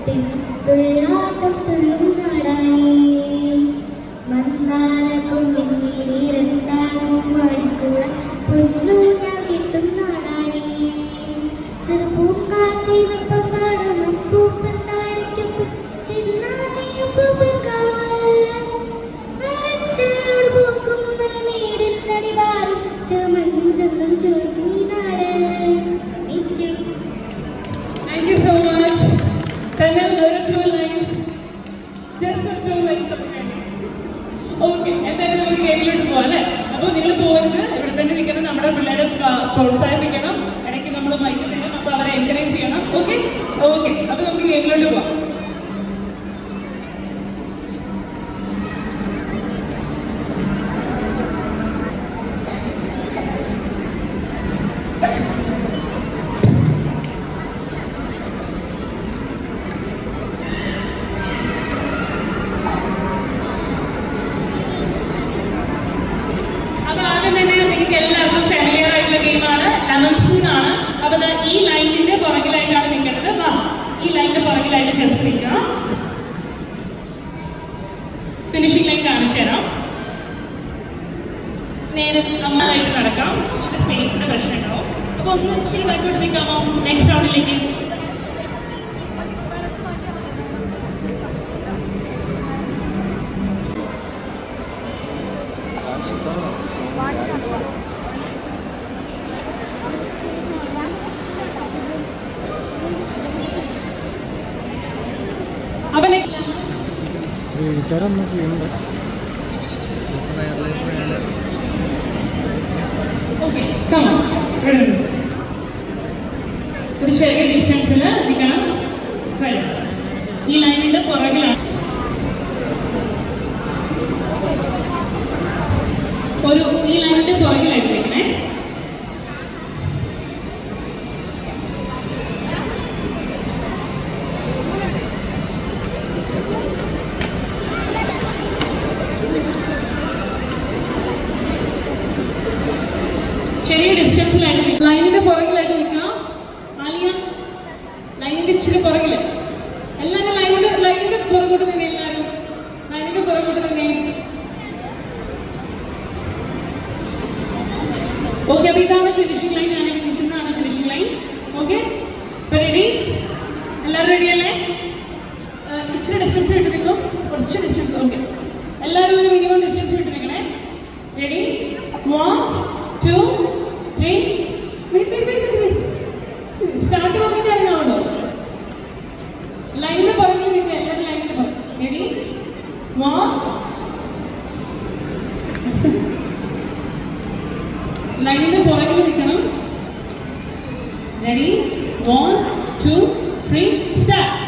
പെണ്ണും തുള്ളാട്ടം തുള്ളും നാടാണേ. മന്ദാരക്കും വെണ്ണീരത്താകും പാടിക്കൂട പൊന്നൂഞ്ഞാൽ കിട്ടും നാടാണേ. ചെറുപ്പൂക്കാറ്റിനൊപ്പം പാടും അപ്പൂപ്പൻ താടിക്കൊപ്പം ചെന്നാലിയപ്പൂപ്പൻ കാവൽ മരത്തോട് പൂക്കും മലമേടിൽ നടിവാറും ചെറുമണ്ണും ചന്തം ചോടും ഈ നാട്. Thank you so much. Tanel, there are 2 lines. Just 2 lines of Tanel. Okay, എന്തായാലും നമുക്ക് ഗെയിമിലോട്ട് പോകാം അല്ലേ? അപ്പോൾ നിങ്ങൾ പോകരുത്, ഇവിടെ തന്നെ നിൽക്കണം, നമ്മുടെ പിള്ളേരെ പ്രോത്സാഹിപ്പിക്കണം, ഇടയ്ക്ക് നമ്മൾ മൈക്ക് തരണം, അപ്പോൾ അവരെ എൻകറേജ് ചെയ്യണം. ഓക്കെ ഓക്കെ, അപ്പോൾ നമുക്ക് ഗെയിമിലോട്ട് പോകാം. എല്ലാവർക്കും ഫെമിലിയർ ആയിട്ടുള്ള ഗെയിമാണ്, ലെമൺ സ്പൂൺ ആണ്. അപ്പൊ ഈ ലൈനിന്റെ പുറകിലായിട്ടാണ് നിൽക്കേണ്ടത്. വാ, ഈ ലൈനിന്റെ പുറകിലായിട്ട് ജസ്റ്റ് നിൽക്കുക. ഫിനിഷിംഗ് ലൈൻ കാണിച്ചു തരാം. നേരെ അങ്ങനായിട്ട് നടക്കാം. ഇച്ചിരി സ്പേസിന്റെ പ്രശ്നം ഉണ്ടാവും. അപ്പൊ ഒന്ന് ഇച്ചിരി ബാക്കോട്ട് നിൽക്കാമോ നെക്സ്റ്റ് റൗണ്ടിലേക്ക്? ഒരു ചെറിയ ഡിസ്റ്റൻസിൽ നിൽക്കണം. ഈ ലൈനിന്റെ പുറകിലാണ് ഈ ലൈനിന്റെ പുറകിലായിട്ട് നിൽക്കണേ. ചെറിയ ഡിസ്റ്റൻസിലായിട്ട് നിൽക്കുക. ലൈനിന്റെ പുറകിലായിട്ട് നിൽക്കുക. ആലിയ ലൈനിന്റെ ഇച്ചിരി പുറകില്. എല്ലാവരും ലൈനിന്റെ പുറകോട്ട് നിന്നേ. എല്ലാവരും ലൈനിന്റെ പുറകോട്ട് നിന്നേ. ഓക്കെ, അപ്പൊ ഇതാണ് ഫിനിഷിംഗ് ലൈൻ. ഞാൻ നിൽക്കുന്നതാണ് ഫിനിഷിംഗ് ലൈൻ. ഓക്കെ, ഇപ്പൊ റെഡി? എല്ലാവരും റെഡി അല്ലേ? ഇച്ചിരി ഡിസ്റ്റൻസ് വിട്ട് നിൽക്കും, കുറച്ച് ഡിസ്റ്റൻസ്. ഓക്കെ, എല്ലാവരും ഒരു മിനിമം ഡിസ്റ്റൻസ് വിട്ട് നിൽക്കണേ. റെഡി? 1 2 3. സ്റ്റാർട്ട് പറഞ്ഞിട്ട് ഇറങ്ങാവുണ്ടോ? ലൈനിന്റെ പുറകിൽ നിൽക്കുക. എല്ലാവരും ലൈനിന്റെ പുറകിൽ. റെഡി? 1. ലൈനിന്റെ പുറകിൽ നിൽക്കണം. റെഡി? 1 2 3 സ്റ്റാർട്ട്.